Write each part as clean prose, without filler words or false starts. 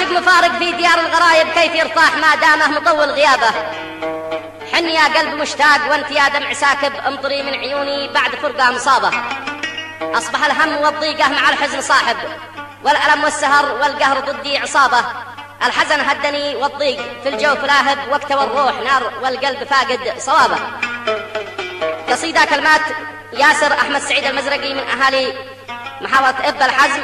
عاشق مفارق في ديار الغرايب كيف يرتاح ما دامه مطول غيابه. حن يا قلب مشتاق وانت يا دمع ساكب، امطري من عيوني بعد فرقة مصابة. أصبح الهم والضيقة مع الحزن صاحب، والألم والسهر والقهر ضدي عصابة. الحزن هدني والضيق في الجوف لاهب، وقت والروح نار والقلب فاقد صوابه. قصيدة كلمات ياسر أحمد سعيد المزرقي من أهالي محافظة إب الحزم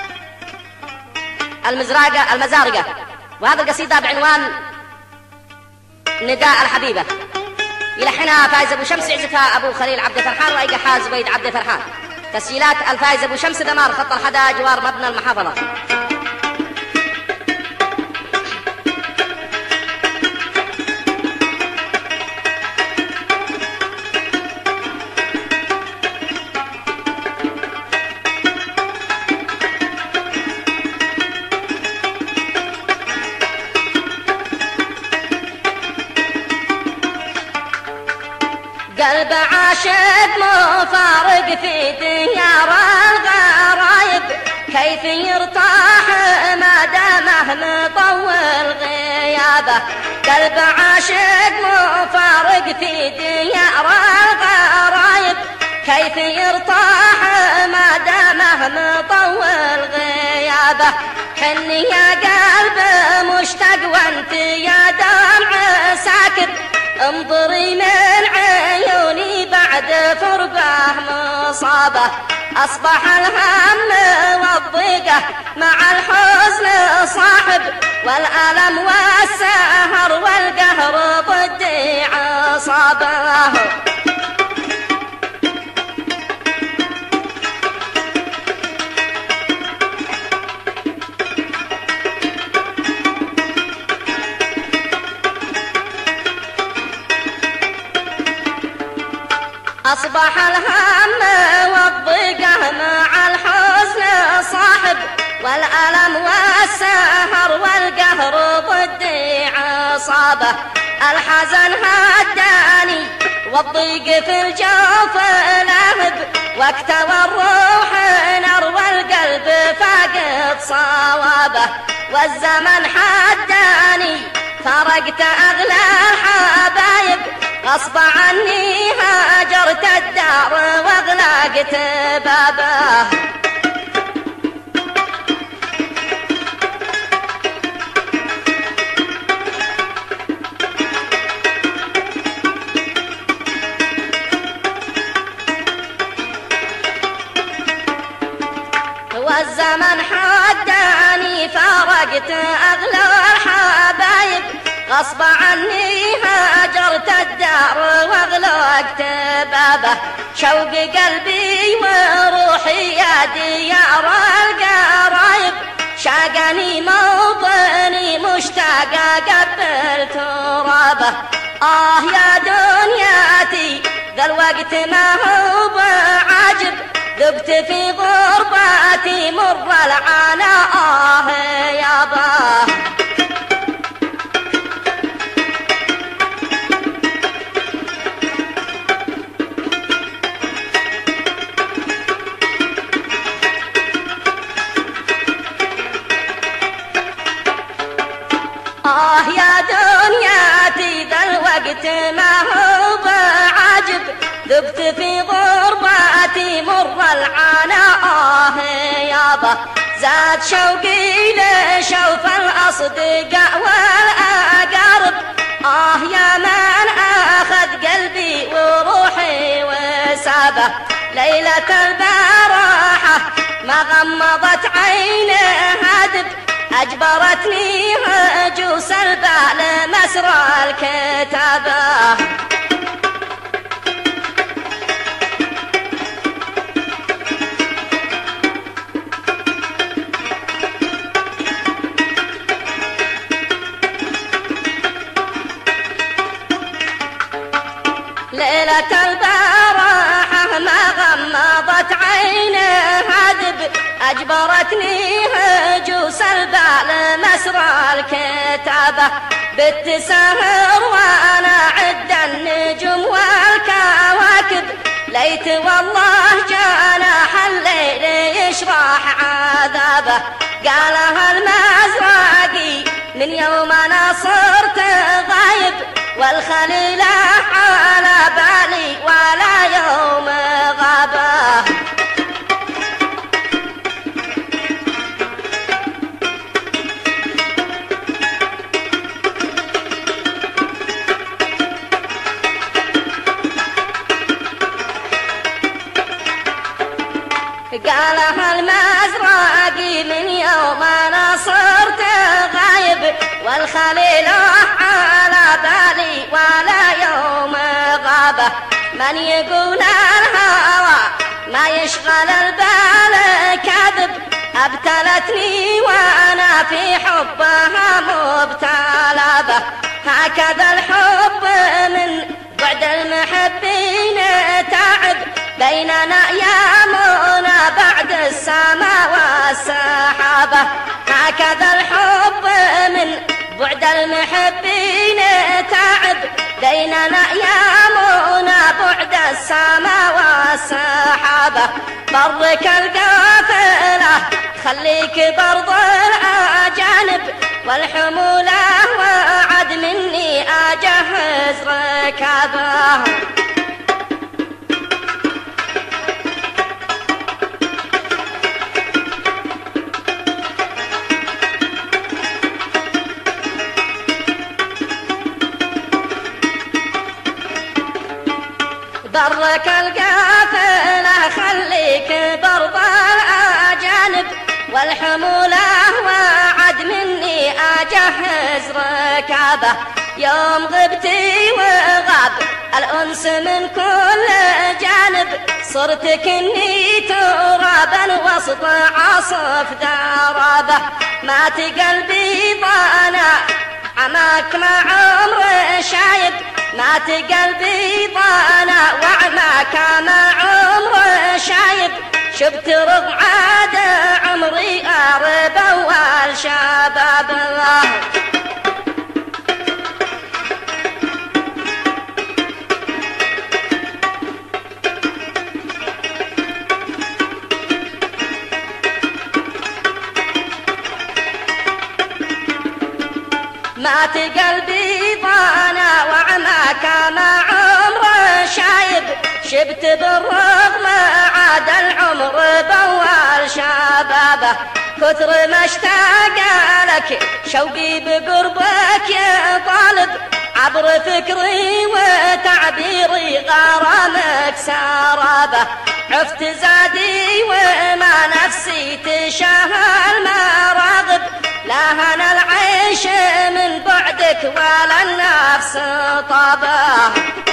المزارقة، وهذا القصيدة بعنوان نداء الحبيبة. يلحنها فايز أبو شمس، يعزفها أبو خليل عبد الفرحان، ويقحها زبيد عبد الفرحان. تسجيلات الفايز أبو شمس، دمار خط الحدا جوار مبنى المحافظة. قلب عاشق مفارق في ديار الغرايب، كيف يرتاح ما دامه مطول غيابه. قلب عاشق مفارق في ديار الغرايب، كيف يرتاح ما دامه مطول غيابه. حن يا قلب مشتاق وانت يا دمع ساكب، انظري من عيوني بعد فرقه مصابه. أصبح الهم والضيقة مع الحزن صاحب، والألم والسهر والقهر ضدي عصابه. أصبح الهم والضيقة مع الحزن صاحب، والألم والسهر والقهر ضدي عصابه. الحزن هداني والضيق في الجوف لاهب، وقت والروح نار والقلب فاقد صوابه. والزمن حداني فرقت أغلى الحبايب، غصب عني هاجرت الدار واغلقت بابه. والزمن حداني فرقت أغلى الحبايب، غصب عني هاجرت الدار واغلقت بابه. شوق قلبي وروحي يا ديار القرايب، شاقني موطني مشتاقة قبل ترابه. يا دنياتي ذا الوقت ما هو بعجب، ذبت في غربتي مر العناء يابا. يا دنياتي ذا الوقت ما هو بعجب، ذبت في غربتي مر العناء يابا. زاد شوقي لشوف الأصدقاء والأقارب، يا من أخذ قلبي وروحي وسابه. ليلة البراحة ما غمضت عينه هادب، أجبرتني هجوس البال مسرى الكتابة. ليلة البراحة ما غمضت عينه هادب، أجبرتني هجوس البال مسرى الكتابة. بالتسهر وأنا عد النجوم والكواكب، ليت والله جناح الليل يشرح عذابه. قالها المزراقي من يوم انا صرت غايب، والخليل على بالي ولا يوم غابه. قالها المزراقي من يوم انا صرت غايب، والخليل على بالي ولا يوم غابه. من يقول الهوى ما يشغل البال كذب، ابتلتني وانا في حبها مبتلى به. هكذا الحب من بعد المحبين تعب، بيننا يامنا بعد السماء والسحابة. هكذا الحب من بعد المحبين تعب، بيننا يامنا بعد السماء والسحابة. برك القافلة خليك برض الأجانب، والحمولة وعد مني أجهز ركابها. برك القافلة خليك برض الأجانب، والحمولة وعد مني أجهز ركابه. يوم غبتي وغاب الأنس من كل جانب، صرت كني ترابا وسط عصف درابه. مات قلبي ضانا عماك مع عمر شايب، مات قلبي ضانا وعماك مع عمر شايب. شبت رضعاد عمري أربا والشباب. مات قلبي ضانا وعماك مع عمر شايب، شبت بالرغم عاد العمر بوال شبابه. كثر ما اشتاق لك شوقي بقربك يا طالب، عبر فكري وتعبيري غرامك سرابه. عفت زادي وما نفسي تشهى المراغب، لا هنا العيش من بعدك ولا النفس طابه.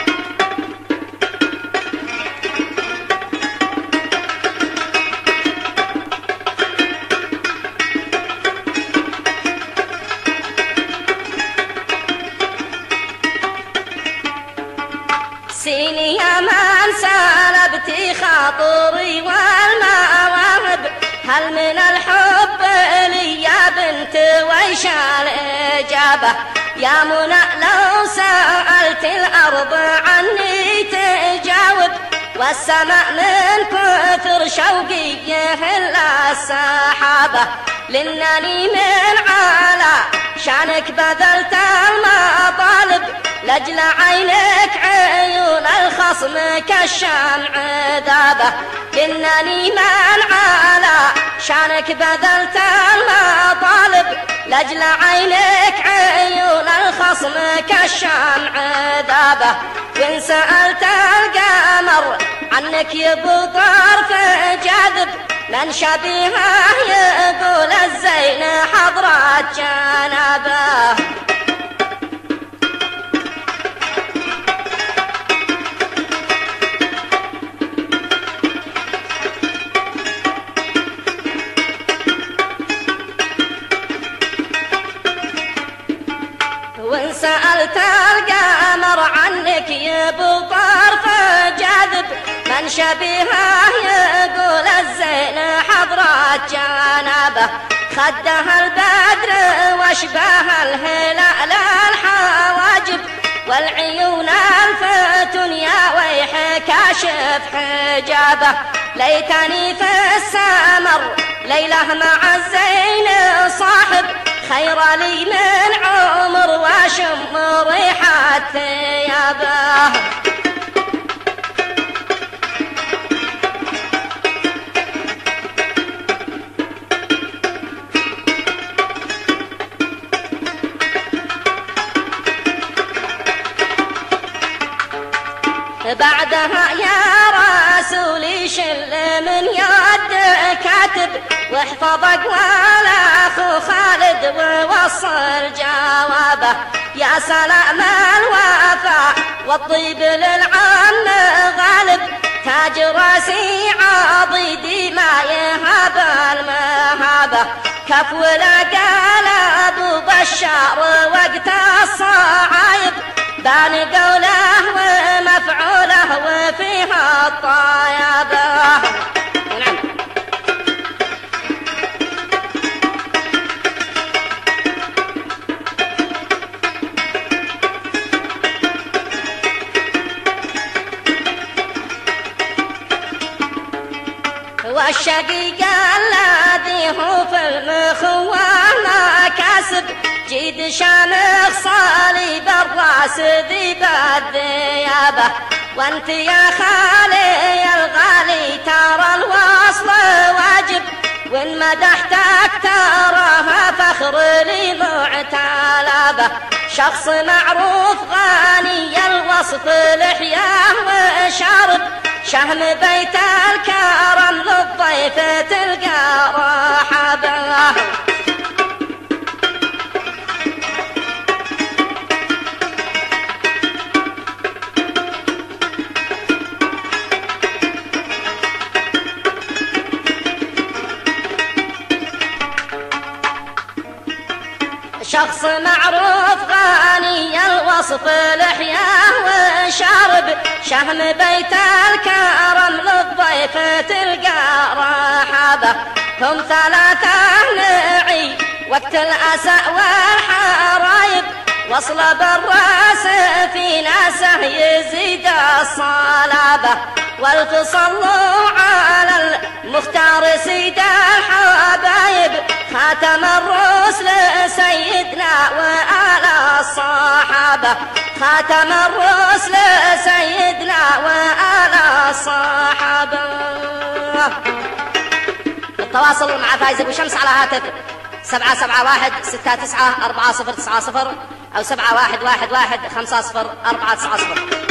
سيني يا من سلبتي خاطري والمواهب، هل من الحب لي يا بنت ويش الإجابة؟ يا منى لو سألت الأرض عني تجاوب، والسماء من كثر شوقي يهل السحابة. لأنني من على شانك بذلت المطالب، لأجل عينك عيون الخصم كالشمع ذابة. إنني من على شانك بذلت المطالب، لأجل عينك عيون الخصم كالشمع ذابة. وإن سألت القمر عنك يبو طرف جاذب، من شبيهه يقول الزين حضرة جنابه. وإن سألت القمر عنك يبو طرف جاذب، من شبيهه يقول الزين حضرة جنابه. خدها البدر واشباه الهلال الحواجب، والعيون الفتن يا ويحك كاشف حجابه. ليتني في السمر ليلة مع الزين صاحب، خير لي من عمر واشم ريحة ثيابه. بعدها يا رسولي شل من يد كاتب، واحفظك ولا اخو خالد ووصل جوابه. يا سلام الوفاء والطيب للعم غالب، تاج راسي عضيدي ما يهاب المهابه. كف ولا قال ابو بشار وقت الصعايب، بان قوله ومفعوله وفيها الطيابه. والشقيق الذي هو في المخوانة كاسب، جيد شامخ صليب الراس ذيب الذيابه. وانت يا خالي الغالي ترى الوصل واجب، وان مدحتك تراها فخر لي معتلبه. شخص معروف غني الوصف لحياه وشارب، شهم بيت الكرم للضيف تلقى رحبه. شخص معروف غني الوصف لحياه وشارب، شهم بيت الكرم للضيف تلقى رحبه. هم ثلاثة نعي وقت الأسى والحرايب، وصل بالراس في ناسه يزيد الصلابه. والتصلوا على المختار سيد الحبايب، خاتم الرسل سيدنا وآل الصحابة. خاتم الرسل سيدنا وآل الصحابة. التواصل مع فايز ابو شمس على هاتف 771 69 4090 أو 7111 50 490.